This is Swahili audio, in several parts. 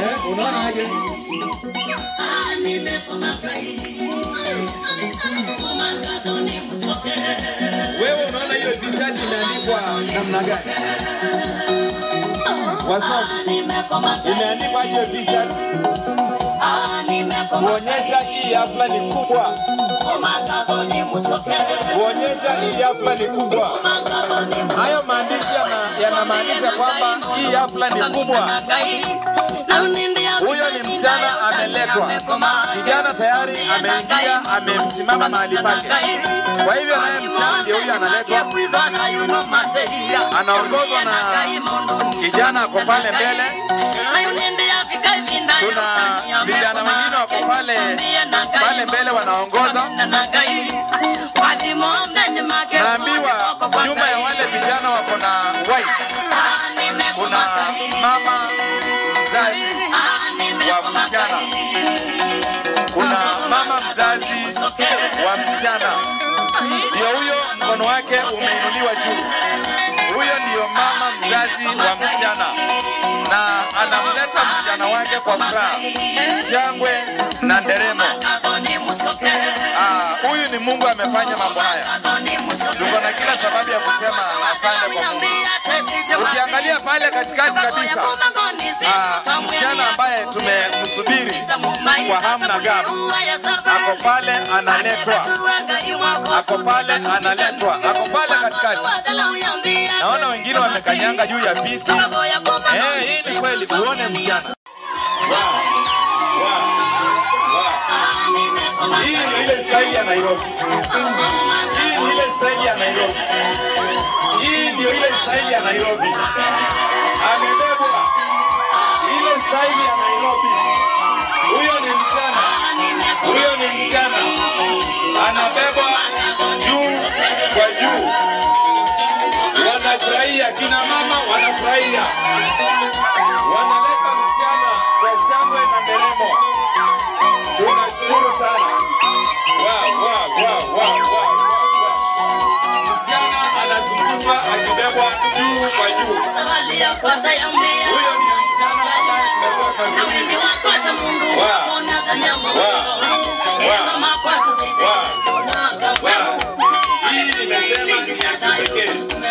Unaona aje? Wewe unaona hiyo t-shirt imeandikwa namna gani? Whatsapp imeandikwa hiyo t-shirt kuonyesha hii hafla ni kubwa. Kuonyesha hii hafla ni kubwa. Hayo maandishi yanamaanisha kwamba hii hafla ni kubwa. Huyo ni msichana ameletwa. Kijana tayari ameingia, amemsimama mahali pake. Kwa hivyo naye msichana ndio huyo analetwa. Anaongozwa na kijana ako pale mbele. Kuna vijana wengine wako pale mbele wanaongoza. Naambiwa nyuma ya wale vijana wako na white. Kuna mama mzazi wa msichana. Kuna mama mzazi wa msichana. Ndio huyo mkono wake umeinuliwa juu. Huyo ndio mama mzazi wa msichana. Na anamleta msichana wake kwa furaha, shangwe na nderemo. Huyu ni Mungu amefanya mambo haya. Tuko na kila sababu ya kusema asante kwa Mungu. Ukiangalia pale katikati kabisa, msichana ambaye tumemsubiri kwa hamu na gamu ako pale analetwa. Ako pale analetwa. Ako pale katikati. Naona wengine wamekanyanga juu ya viti. Hii ni kweli kuone msichana. Hii ni ile style ya Nairobi. Hii ni ile style ya Nairobi. Hii ndio ile style ya Nairobi. Amebebwa ile style ya Nairobi. Huyo ni msichana. Huyo ni msichana. Anabebwa juu kwa juu. Wanafurahia, kina mama wanafurahia. Wanaleta msichana kwa shangwe na nderemo. Tunashukuru sana. Msichana anazungushwa akibebwa juu kwa juu. Huyo ni msichana ambaye tumebebwa kazini. Hii nimesema ni ya kipekee.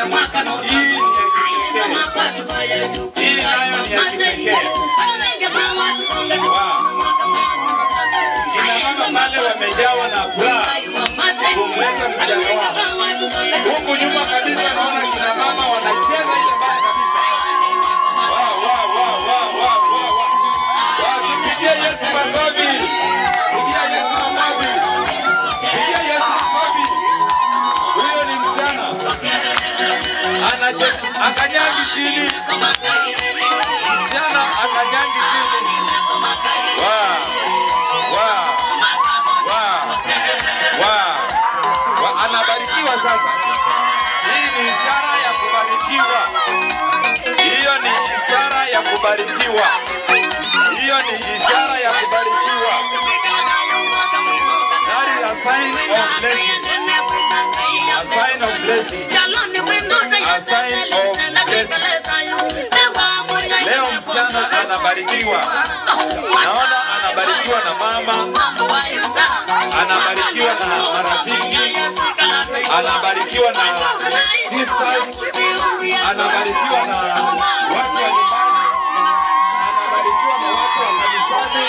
Hii nayo ni ya kipekee. Kina mama pale wamejawa na furaha kumleta msichana wao. Huku nyuma kabisa naona kina mama wanacheza ile baya kabisa. Tupigie Yesu makofi. Pigia Yesu makofi. Pigia Yesu makofi. Huyo ni msichana. Akanyangi chini. Msichana akanyangi chini. Anabarikiwa sasa. Hii ni ishara ya kubarikiwa. Hiyo ni ishara ya kubarikiwa. Hiyo ni ishara ya kubarikiwa. That is a sign of blessing. A sign of blessing. A sign of blessing. Leo msichana anabarikiwa. Naona anabarikiwa na mama. Anabarikiwa na marafiki. Anabarikiwa na sisters. Anabarikiwa na watu wa nyumbani. Anabarikiwa na watu wa kanisani.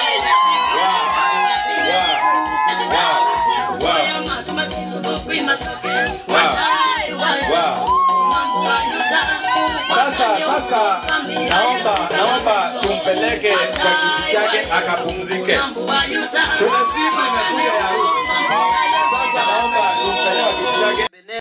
Sasa naomba tumpeleke kwa kiti chake akapumzike.